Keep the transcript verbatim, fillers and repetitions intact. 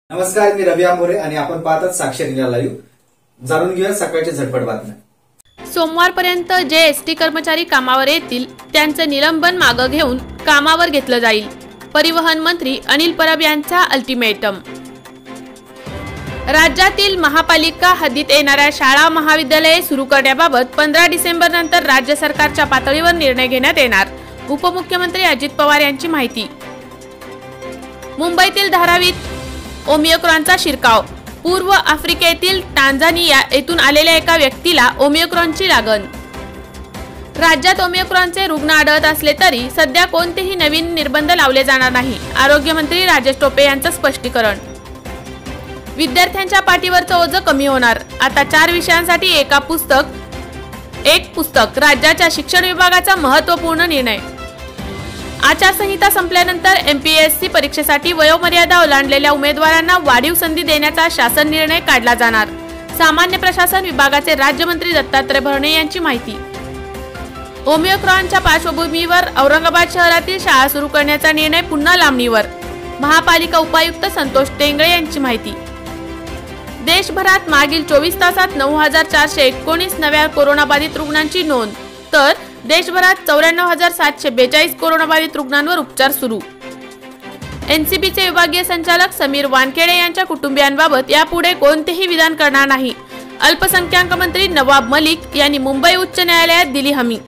नमस्कार, मी रवी आंबोरे आणि आपण पाहतात साक्षर इंडिया लाईव्ह। जाणून घेऊया सकाळच्या झटपट बातम्या। सोमवारपर्यंत जे एसटी कर्मचारी कामावर येतील त्यांचं निलंबन मागे घेऊन कामावर घेतलं जाईल। परिवहन मंत्री अनिल परब यांचा अल्टिमेटम। राज्यातील महापालिका हद्दीत येणाऱ्या शाळा महाविद्यालये सुरू करण्याबाबत पंधरा डिसेंबर नंतर राज्य सरकारच्या पातळीवर निर्णय घेण्यात येणार। उपमुख्यमंत्री अजित पवार यांची माहिती। मुंबईतील धारावीत ओमिक्रॉनचा शिरकाव। पूर्व आफ्रिकेतील टांझानिया येथून आलेल्या एका व्यक्तीला ओमिक्रॉनची लागण। राज्यात ओमिक्रॉनचे रुग्ण आढळत असले तरी सध्या कोणतेही नवीन निर्बंध लावले जाणार नाही। आरोग्य मंत्री राजेश टोपे यांचं स्पष्टीकरण। विद्यार्थ्यांच्या पाठीवरचं ओझं कमी होणार। आता चार विषयांसाठी एका पुस्तक एक पुस्तक राज्याच्या शिक्षण विभागाचा महत्त्वपूर्ण निर्णय। आचारसंहिता संपल्यानंतर एमपीएससी परीक्षेसाठी वयोमर्यादा ओलांडलेल्या उमेदवारांना वाढीव संधी देण्याचा शासन निर्णय काढला जाणार। सामान्य प्रशासन विभागाचे राज्यमंत्री दत्तात्रय भरणे यांची माहिती। ओमिक्रॉनच्या पार्श्वभूमीवर औरंगाबाद शहरातील शाळा सुरू करण्याचा निर्णय पुन्हा लांबणीवर। महापालिका उपायुक्त संतोष टेंगळे यांची माहिती। देशभरात मागील चोवीस तासात नऊ हजार चारशे एकोणीस नव्या कोरोनाबाधित रुग्णांची नोंद, तर देशभरात चौऱ्याण्णव हजार सातशे बेचाळीस कोरोनाबाधित रुग्णांवर उपचार सुरू। एनसीबीचे विभागीय संचालक समीर वानखेडे यांच्या कुटुंबियांबाबत यापुढे कोणतेही विधान करणार नाही। अल्पसंख्याक मंत्री नवाब मलिक यांनी मुंबई उच्च न्यायालयात दिली हमी।